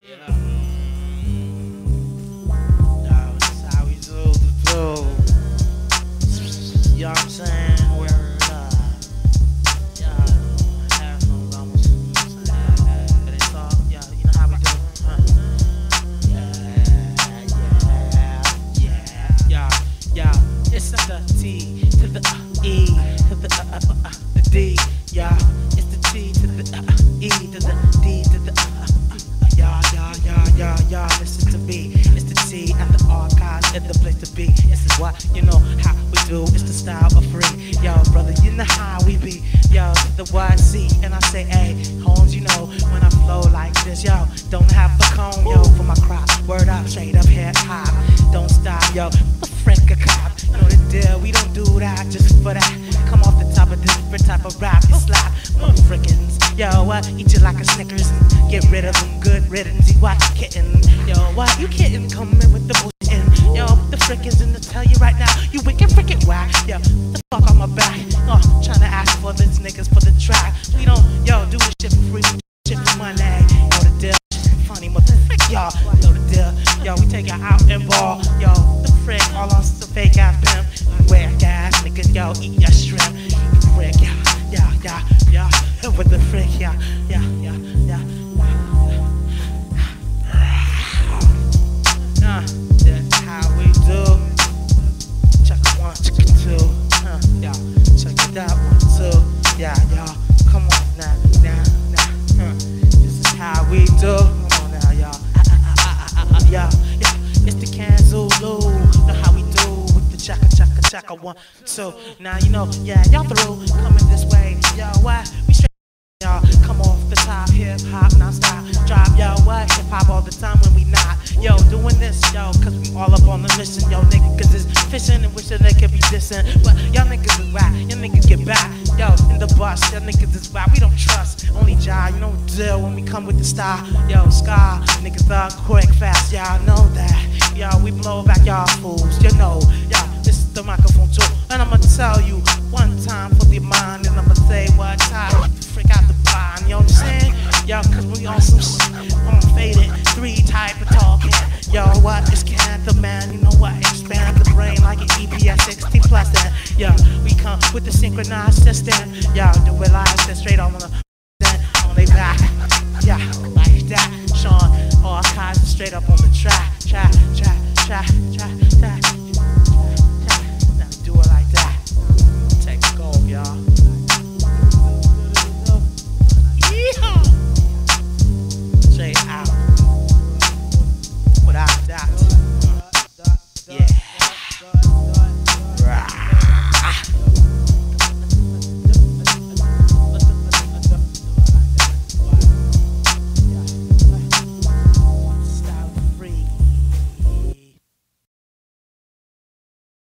Yeah. Yo, this is how we do. You know what I'm saying? Word up. Yeah, headphones almost. But it's all, yeah, you know how we do. Yeah. It's the T to the E to the D. Yeah, it's the T to the E to the D to the yeah. Listen to me. It's the T at the archives, it's the place to be. This is what you know how we do. It's the style of free. Yo, brother, you know how we be. Yo, the YC, and I say, hey, Holmes, you know when I flow like this. Yo, don't have a comb, yo, for my crop. Word up, straight up hip hop. Don't stop, yo. The frick a cop. You know the deal. We don't do that just for that. Come off the top of this different type of rap. You slap, frickins. Yo, what? Eat you like a Snickers and get rid of them. Good riddance. You what? Kitten. Yo, what? You kidding? Coming with the bullshit. Yo, the frickins in the tell you right now. You wicked frickin' whack. Yo, the fuck on my back. Trying to ask for these niggas for the track. We don't, yo, do this shit for free. Shit for money. Yo, the deal. Funny motherfucker, y'all. Know the deal. Yo, we take it out and ball. Yo, the frick. All on some fake ass pimp. Wear gas, niggas. Yo, eat your shrimp. Frick, yeah. With the frick, yeah. That's how we do. Check it one, check it two. Yeah, check it out, 1, 2. Yeah, y'all. Come on now. This is how we do. Come on now, y'all. Yeah. It's the Kanzulu. Know how we do with the chaka 1, 2. Now you know, yeah, y'all through. Coming this way, yo, what? We straight. Y'all come off the top, hip hop, non stop. Drop, yo, what? Hip hop all the time when we not. Yo, doing this, yo, cause we all up on the mission. Yo, niggas is fishing and wishing they could be dissing. But y'all niggas is whack, y'all niggas get back. Yo, in the bus, y'all niggas is whack. We don't trust, only jive, you know the deal when we come with the style. Yo, Sky, niggas thug quick, fast, y'all know that. Yo, we blow back y'all fools, you know. Yo, this is the microphone too. And I'ma tell you one time for the mind, and I'ma say what time. Freak out the blind, you know what I'm saying? Yo, cause we on some shit, I'm faded, 3 type of talking. Yo, what is the man? You know what? Expand the brain like an EPS 60 plus then. Yo, we come with the synchronized system. Yo, do it live, then straight on the then on they back. Yeah, like that.